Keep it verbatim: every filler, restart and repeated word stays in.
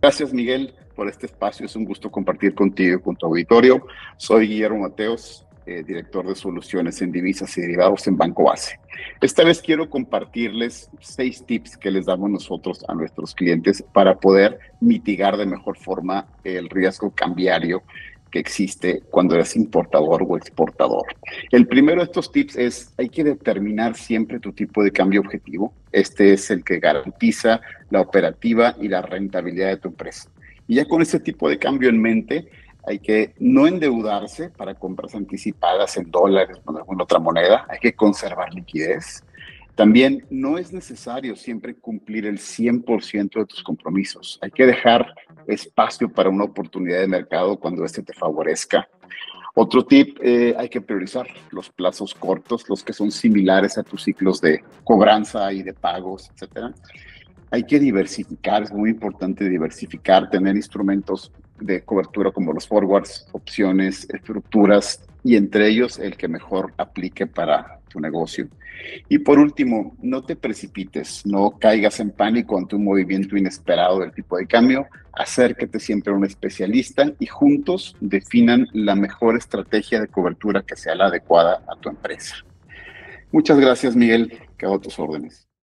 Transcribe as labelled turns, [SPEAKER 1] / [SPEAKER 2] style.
[SPEAKER 1] Gracias, Miguel, por este espacio. Es un gusto compartir contigo y con tu auditorio. Soy Guillermo Mateos, eh, director de soluciones en divisas y derivados en Banco Base. Esta vez quiero compartirles seis tips que les damos nosotros a nuestros clientes para poder mitigar de mejor forma el riesgo cambiario que existe cuando eres importador o exportador. El primero de estos tips es, hay que determinar siempre tu tipo de cambio objetivo. Este es el que garantiza la operativa y la rentabilidad de tu empresa. Y ya con ese tipo de cambio en mente, hay que no endeudarse para compras anticipadas en dólares o en alguna otra moneda, hay que conservar liquidez. También no es necesario siempre cumplir el cien por ciento de tus compromisos. Hay que dejar espacio para una oportunidad de mercado cuando este te favorezca. Otro tip, eh, hay que priorizar los plazos cortos, los que son similares a tus ciclos de cobranza y de pagos, etcétera. Hay que diversificar, es muy importante diversificar, tener instrumentos de cobertura como los forwards, opciones, estructuras y entre ellos el que mejor aplique para tu negocio. Y por último, no te precipites, no caigas en pánico ante un movimiento inesperado del tipo de cambio, acércate siempre a un especialista y juntos definan la mejor estrategia de cobertura que sea la adecuada a tu empresa. Muchas gracias, Miguel, quedo a tus órdenes.